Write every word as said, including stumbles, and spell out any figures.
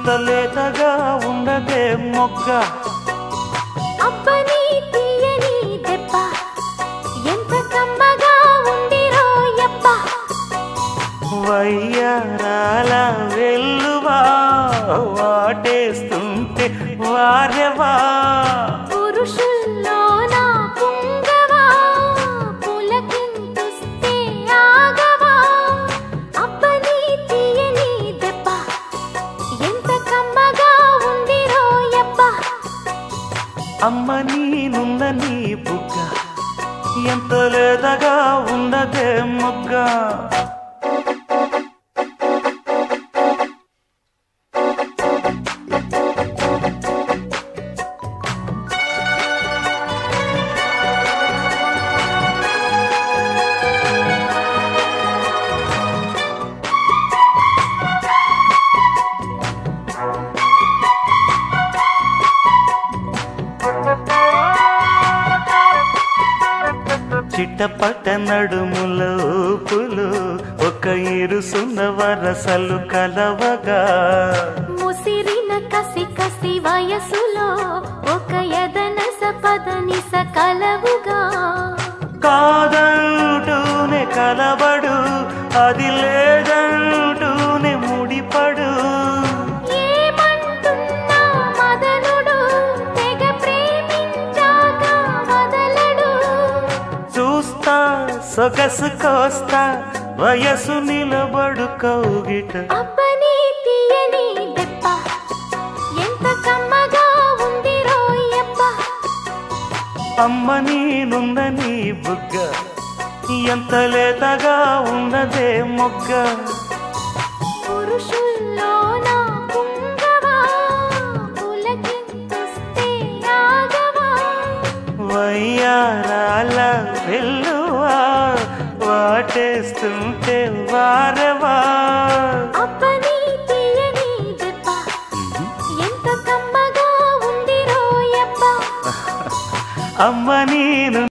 ఎంత లేతగా ఉండదే మొగ్గ అబ్బని తీయని దెబ్బ ఎంత కమ్మగా ఉందిరో యబ్బ వయ్యారాల వెల్లువా వాటేస్తుంటే వారెవా పురుషుల్లోన పుంగవా పులకింతుస్తే ఆగవా అబ్బని తీయని దెబ్బ ఎంత కమ్మగా ఉందిరో యబ్బ అమ్మ నీనున్న నీ బుగ్గ ఎంత లేదగా ఉండదే మొగ్గ చిట్టపట నడుముల ఊపులు ఒక ఇరుసున్న వరసలు కలవగా ముసిరిన కసి కసి వయసులో ఒక యదనస పదనిస కలవుగా కాదంటూనే కలబడు అది లేదంటూనే ముడిపడు ఏమంటున్నా మదనుడు తెగ ప్రేమించాక వదలడు చూస్తా సొగసు కోస్తా వయసు నిలబడు కౌగిట అబ్బని తీయని దెబ్బ ఎంత కమ్మగా ఉందిరో యబ్బ అమ్మ నీనున్న నీ బుగ్గ ఎంత లేతగా ఉన్నదే మొగ్గ పురుషుల్లోన పుంగవా పులకింతుస్తే ఆగవా వయ్యారాల వెల్లువా వాటేస్తుంటే వారవా అబ్బని తీయని దెబ్బ ఎంత కమ్మగా ఉందిరో యబ్బ అమ్మ నీను